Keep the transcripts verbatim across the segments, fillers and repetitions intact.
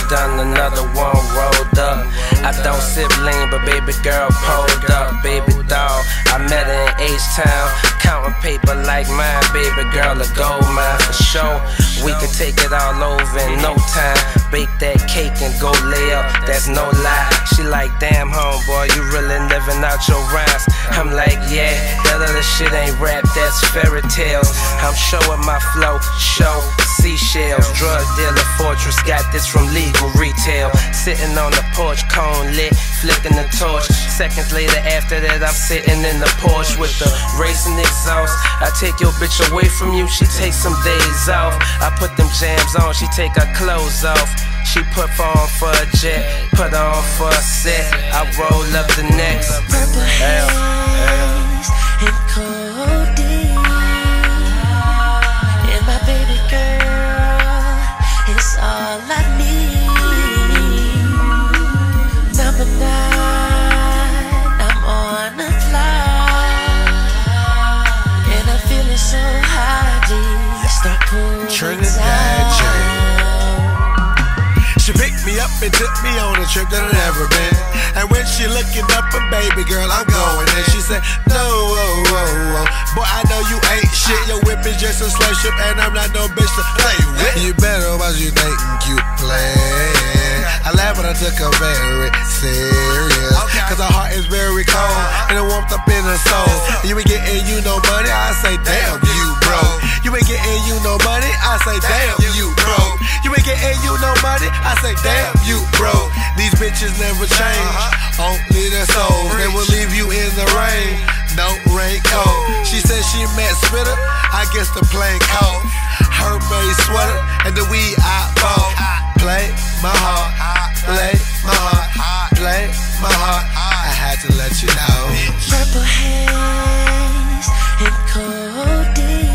done, another one rolled up. I don't sip lean, but baby girl pulled up. Baby doll, I met her in H-Town, counting paper like mine. Baby girl, a gold mine for sure. We could take it all over in no time. Bake that cake and go lay up, that's no lie. She like, damn homeboy, you really living out your rhymes. I'm like, yeah, that other shit ain't rap, that's fairy tales. I'm showing my flow, show seashells. Drug dealer fortress, got this from legal retail. Sitting on the porch, cone lit, flicking the torch. Seconds later after that, I'm sitting in the Porsche with the racing exhaust. I take your bitch away from you, she takes some days off. I put them jams on, she take her clothes off. She put on for a jet, put on for a set. I roll up the next. Purple haze and codeine, and my baby girl is all I need. Number nine, I'm on the fly, and I'm feeling so high. Please start pulling down. She picked me up and took me on a trip that I'd never been. And when she looking up a baby girl, I'm going in. She said, no, oh, oh, oh. Boy, I know you ain't shit. Your whip is just a slow ship, and I'm not no bitch to play with. You better watch you think you play. I laugh when I took her very serious, cause her heart is very cold, and it warmed up in her soul. You ain't getting you no money, I say, damn you, bro. You ain't getting you no money, I say, damn you, bro. You ain't getting you no money, I say, damn you, bro. These bitches never change, only their souls. They will leave you in the rain, no raincoat. She said she met Spitter, I guess the plane cold. Her made sweater, and the weed I bought. Play my heart, play my heart, play my heart. I had to let you know. Purple haze and codeine,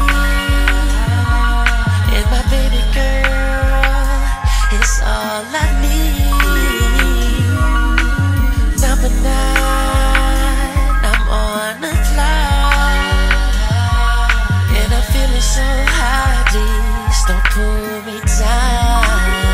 and my baby girl is all I need. Number nine, I'm on the fly, and I'm feeling so high. Please don't pull me down.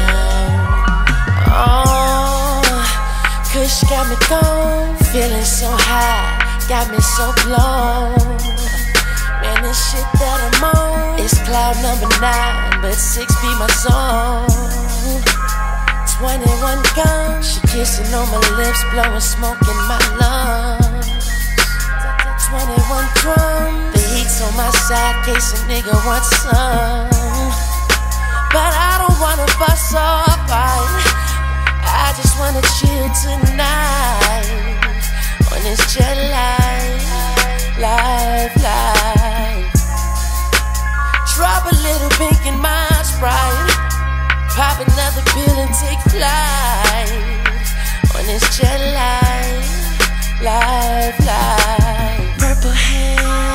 Oh, cause she got me gone, feeling so high, got me so blown. Man, this shit that I'm on is cloud number nine, but six be my zone. Twenty-one gone, she kissing on my lips, blowing smoke in my lungs. Twenty-one drum, the heat's on my side, case a nigga wants some. But I don't wanna bust or fight, I just wanna chill tonight on this jet life, life, life. Drop a little pink in my Sprite, pop another pill and take flight on this jet life, life, life. Purple haze